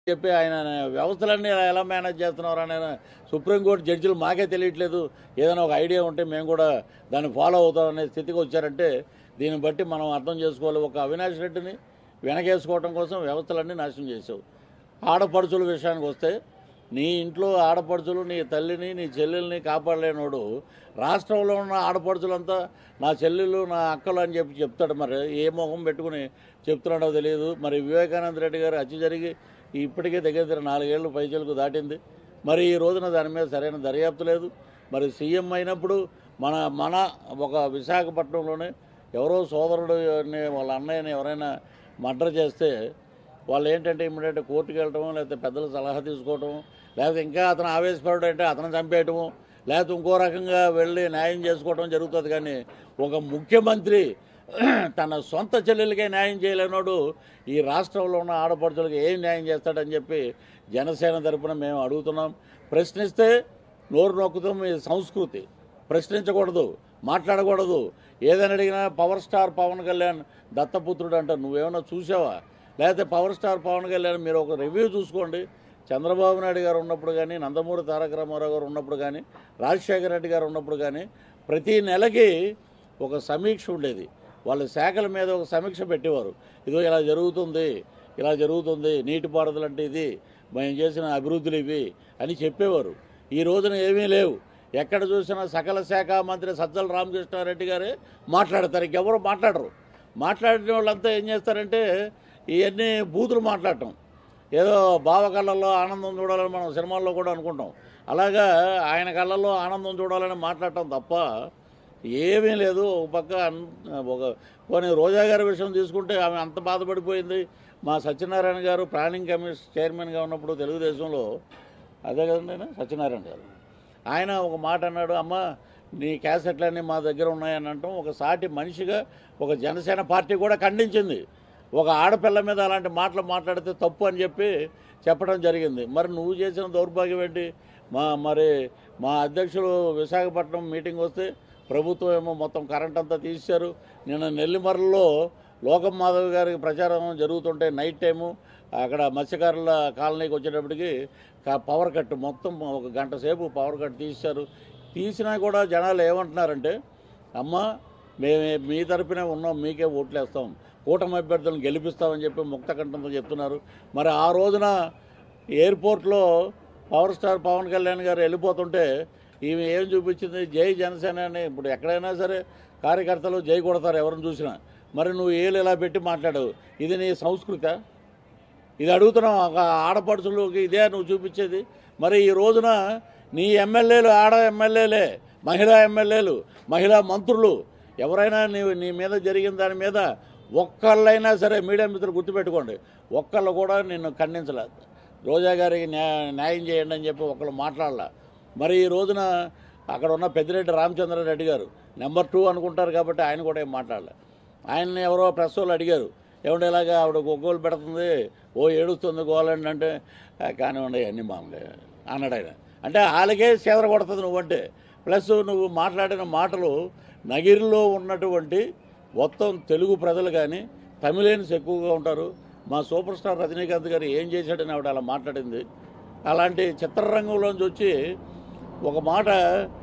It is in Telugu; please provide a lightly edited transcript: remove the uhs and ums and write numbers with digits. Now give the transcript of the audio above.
చెప్పి ఆయన వ్యవస్థలన్నీ ఎలా మేనేజ్ చేస్తున్నారు అనే సుప్రీంకోర్టు జడ్జిలు మాకే తెలియట్లేదు. ఏదైనా ఒక ఐడియా ఉంటే మేము కూడా దాన్ని ఫాలో అవుతామనే స్థితికి వచ్చారంటే దీన్ని బట్టి మనం అర్థం చేసుకోవాలి. ఒక అవినాష్ రెడ్డిని వెనకేసుకోవడం కోసం వ్యవస్థలన్నీ నాశనం చేసావు. ఆడపడుచుల విషయానికి వస్తే నీ ఇంట్లో ఆడపడుచులు నీ తల్లిని నీ చెల్లెల్ని కాపాడలేనోడు రాష్ట్రంలో ఉన్న ఆడపడుచులంతా నా చెల్లెలు నా అక్కలు అని చెప్పి చెప్తాడు. మరి ఏ మొహం పెట్టుకుని చెప్తున్నాడో తెలియదు. మరి వివేకానంద రెడ్డి గారు హత్య జరిగి ఇప్పటికే దగ్గర 4 ఏళ్ళు పైచలకు దాటింది. మరి ఈ రోజున దాని మీద సరైన దర్యాప్తు లేదు. మరి సీఎం అయినప్పుడు మన ఒక విశాఖపట్నంలోనే ఎవరో సోదరుడు వాళ్ళ అన్నయ్యని ఎవరైనా మర్డర్ చేస్తే వాళ్ళు ఏంటంటే ఇమ్మీడియట్ కోర్టుకు వెళ్ళటం, లేకపోతే పెద్దల సలహా తీసుకోవటం, లేకపోతే ఇంకా అతను ఆవేశపడడం అంటే అతను చంపేయటము, లేకపోతే ఇంకో రకంగా వెళ్ళి న్యాయం చేసుకోవటం జరుగుతుంది. కానీ ఒక ముఖ్యమంత్రి తన సొంత చెల్లెలకే న్యాయం చేయలేనోడు ఈ రాష్ట్రంలో ఉన్న ఆడపడుచులకు ఏం న్యాయం చేస్తాడని చెప్పి జనసేన తరపున మేము అడుగుతున్నాం. ప్రశ్నిస్తే నోరు నొక్కుతాం. ఈ సంస్కృతి ప్రశ్నించకూడదు, మాట్లాడకూడదు. ఏదైనా అడిగినా పవర్ స్టార్ పవన్ కళ్యాణ్ దత్తపుత్రుడు అంటారు. నువ్వేమన్నా చూసావా? లేకపోతే పవర్ స్టార్ పవన్ కళ్యాణ్ మీరు ఒక రివ్యూ చూసుకోండి. చంద్రబాబు నాయుడు గారు ఉన్నప్పుడు కానీ, నందమూరి తారక రామారావు గారు ఉన్నప్పుడు కానీ, రాజశేఖర రెడ్డి గారు ఉన్నప్పుడు కానీ ప్రతి నెలకి ఒక సమీక్ష ఉండేది. వాళ్ళ శాఖల మీద ఒక సమీక్ష పెట్టేవారు. ఇదో ఇలా జరుగుతుంది, నీటిపారుదల అంటే ఇది, మేము చేసిన అభివృద్ధులు ఇవి అని చెప్పేవారు. ఈ రోజున ఏమీ లేవు. ఎక్కడ చూసినా సకల శాఖ మంత్రి సజ్జల రామకృష్ణారెడ్డి గారే మాట్లాడతారు. ఇంకెవరు మాట్లాడరు. మాట్లాడిన వాళ్ళంతా ఏం చేస్తారంటే ఇవన్నీ బూతులు మాట్లాడటం. ఏదో బావ కళ్ళల్లో ఆనందం చూడాలని మనం సినిమాల్లో కూడా అనుకుంటాం. అలాగా ఆయన కళ్ళల్లో ఆనందం చూడాలని మాట్లాడటం తప్ప ఏమీ లేదు. ఒక పక్క కొన్ని రోజా గారి విషయం తీసుకుంటే ఆమె అంత బాధపడిపోయింది. మా సత్యనారాయణ గారు ప్లానింగ్ కమిషన్ చైర్మన్గా ఉన్నప్పుడు తెలుగుదేశంలో, అదే కదండి సత్యనారాయణ గారు, ఆయన ఒక మాట అన్నాడు, అమ్మ నీ క్యాసెట్లన్నీ మా దగ్గర ఉన్నాయని అంటాం. ఒక సాటి మనిషిగా ఒక జనసేన పార్టీ కూడా ఖండించింది. ఒక ఆడపిల్ల మీద అలాంటి మాటలు మాట్లాడితే తప్పు అని చెప్పి చెప్పడం జరిగింది. మరి నువ్వు చేసిన దౌర్భాగ్యం ఏంటి? మా అధ్యక్షులు విశాఖపట్నం మీటింగ్ వస్తే ప్రభుత్వం ఏమో మొత్తం కరెంట్ అంతా తీశారు. నిన్న నెల్లిమర్లలో లోకం మాధవ్ గారికి ప్రచారం జరుగుతుంటే నైట్ టైము అక్కడ మత్స్యకారుల కాలనీకి వచ్చేటప్పటికి పవర్ కట్, మొత్తం 1 గంట సేపు పవర్ కట్ తీశారు. తీసినా కూడా జనాలు ఏమంటున్నారంటే, అమ్మ మేము మీ తరపునే ఉన్నాం, మీకే ఓట్లేస్తాం, కూటమి అభ్యర్థులను గెలిపిస్తామని చెప్పి ముక్తకంఠంతో చెప్తున్నారు. మరి ఆ రోజున ఎయిర్పోర్ట్లో పవర్ స్టార్ పవన్ కళ్యాణ్ గారు వెళ్ళిపోతుంటే ఈమె ఏం చూపించింది? జై జనసేన అని. ఇప్పుడు ఎక్కడైనా సరే కార్యకర్తలు జై కొడతారు ఎవరిని చూసినా. మరి నువ్వు ఏళ్ళు ఇలా పెట్టి మాట్లాడవు. ఇది నీ సంస్కృతి? ఇది అడుగుతున్నావు. ఒక ఆడపడుచులకి ఇదే నువ్వు చూపించేది? మరి ఈ రోజున నీ ఎమ్మెల్యేలు ఆడ ఎమ్మెల్యేలే, మహిళా ఎమ్మెల్యేలు, మహిళా మంత్రులు ఎవరైనా నీ మీద జరిగిన దాని మీద ఒక్కళ్ళైనా సరే, మీడియా మిత్రులు గుర్తుపెట్టుకోండి, ఒక్కళ్ళు కూడా నిన్ను ఖండించలేదు. రోజా గారికి న్యాయం చేయండి అని చెప్పి ఒకళ్ళు మాట్లాడాల. మరి ఈ రోజున అక్కడ ఉన్న పెద్దిరెడ్డి రామచంద్రారెడ్డి గారు నెంబర్ 2 అనుకుంటారు కాబట్టి ఆయన కూడా ఏం మాట్లాడలే. ఆయన్ని ఎవరో ప్రెస్ వాళ్ళు అడిగారు, ఏమంటే ఇలాగా ఆవిడ గొగ్గోలు పెడుతుంది, ఏడుస్తుంది గోలండి అంటే, కానివ్వండి అన్నీ మామూలే అన్నాడు ఆయన. అంటే వాళ్ళకే చెదర కొడుతుంది నువ్వంటే. ప్లస్ నువ్వు మాట్లాడిన మాటలు నగిరిలో ఉన్నటువంటి మొత్తం తెలుగు ప్రజలు కానీ తమిళన్స్ ఎక్కువగా ఉంటారు. మా సూపర్ స్టార్ రజనీకాంత్ గారు ఏం చేశాడని ఆవిడ అలా మాట్లాడింది. అలాంటి చిత్రరంగంలోంచి వచ్చి ఒక మాట